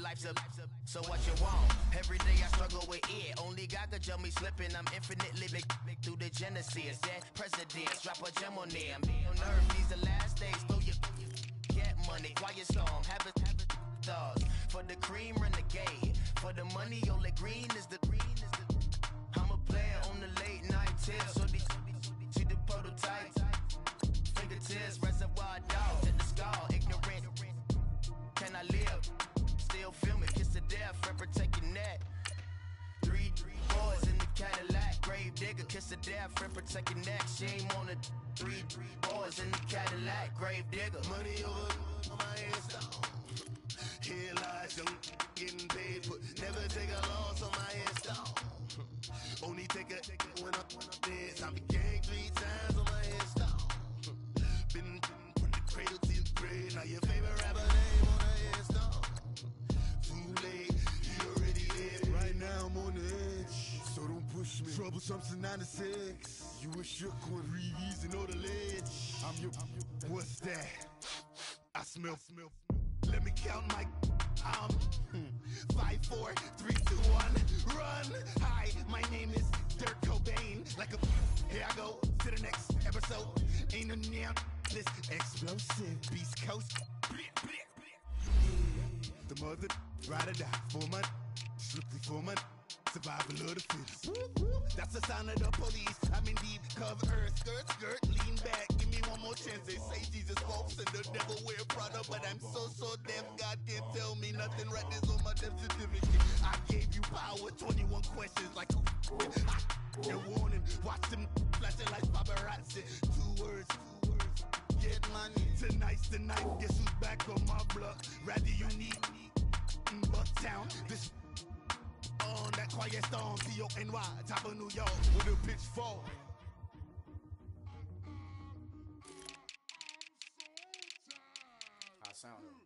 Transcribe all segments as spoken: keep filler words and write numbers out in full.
life's a, life's a. So what you want? Every day I struggle with it. Only God could jump me slipping. I'm infinitely big, big through the genesis. Dead presidents, drop a gem on them. On earth, these the last days. Throw your get money, quiet storm. Have it, have it, thoughts. For the cream, renegade. For the money, only green is the green is the. I'm a player on the late night tip. So these, see the prototype. Fingertips, reservoir dogs at the skull. Ignorant. Can I live? Still film it, kiss the death, friend protect your neck. Three, three boys in the Cadillac, grave digger, kiss the death, friend protect your neck. Shame on the three, three boys in the Cadillac, grave digger. Money over on my headstone. Here lies young, getting paid, but never take a loss on my headstone. Only take a when I'm dead. Time to gang three times on my headstone. Been from the cradle to the grave. Now your favorite rapper name on the headstone. Too late, you already dead. Right now I'm on the edge, so don't push me. Trouble something ninety-six. You a shook one, Reeves and know the ledge. I'm your, what's that? I smell, smell. Let me count my. Um, five, four, three, two, one, run. Hi, my name is Dirk Cobain. Like a, here I go to the next episode. Ain't no damn this explosive Beast Coast. The mother ride or die for my, strictly for my. Survival of the fittest. That's the sound of the police. I'm indeed cover earth, skirt, skirt, lean back. Give me one more chance. They say Jesus walks and the devil wear Prada, but I'm so so deaf. God can't tell me nothing. Right this on my death certificate. I gave you power. twenty-one questions like a a warning. Watch them flashing like paparazzi. Two words. Two words. Get money. Tonight's the night. Guess who's back on my block? Rather you need Bucktown. This. On that quiet storm, T O N Y, top of New York, with a pitchfork. I sound it.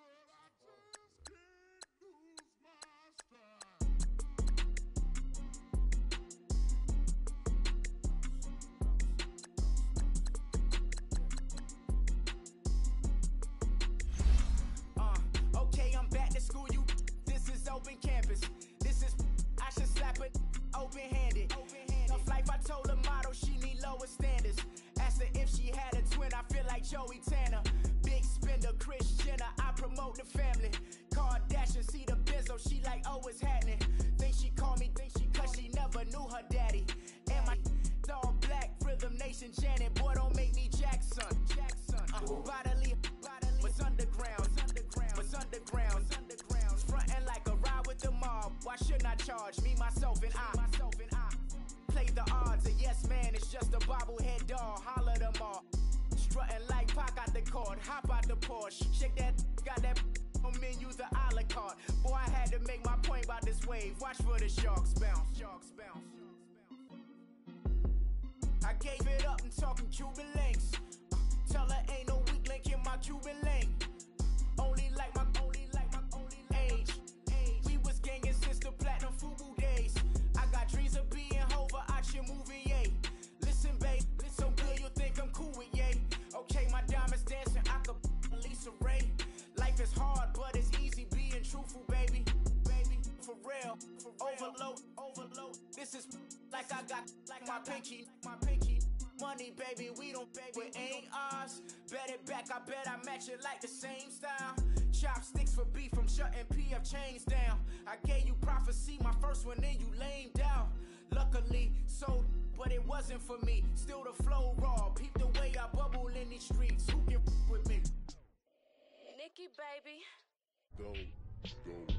Uh, okay, I'm back to school, you. This is open campus. I should slap it open-handed. Tough life, I told her model she need lower standards. Asked her if she had a twin, I feel like Joey Tanner. Big spender, Kris Jenner, I promote the family. Kardashian, see the Benzo, she like, oh, it's happening. Think she call me, think she cause she never knew her daddy. And my all black, Rhythm Nation, Janet, boy, don't make me Jackson. Jackson, uh, bodily, bodily, what's underground, what's underground, what's underground, what's underground. Frontin' like a ride with the mob. Why shouldn't I charge me, myself, and I? Myself and I. Play the odds, a yes man, it's just a bobblehead doll. Holler them all. Strutting like Pac out the court, hop out the Porsche. Shake that, got that on menu, the a la carte. Boy, I had to make my point about this wave. Watch for the sharks bounce. Sharks bounce. I gave it up and talking Cuban links. Uh, tell her ain't no weak link in my Cuban link. Only like my, only like my, only like age. age. We was gangin' since the platinum FUBU days. I got dreams of being Hova out your movie, yay. Listen, babe, listen so good you think I'm cool with yay. Okay, my diamonds dancing, I could Lisa Ray. Life is hard, but it's easy being truthful, baby. Baby, for real, for real. Overload, overload. This is like I got like my pinky, my pinky. Money, baby, we don't pay, but ain't ours. Bet it back, I bet I match it like the same style. Chopsticks for beef, I'm shutting P F chains down. I gave you prophecy, my first one, then you lamed out. Luckily, sold, but it wasn't for me. Still the flow raw, peep the way I bubble in these streets. Who can f with me? Nikki, baby. Go, go.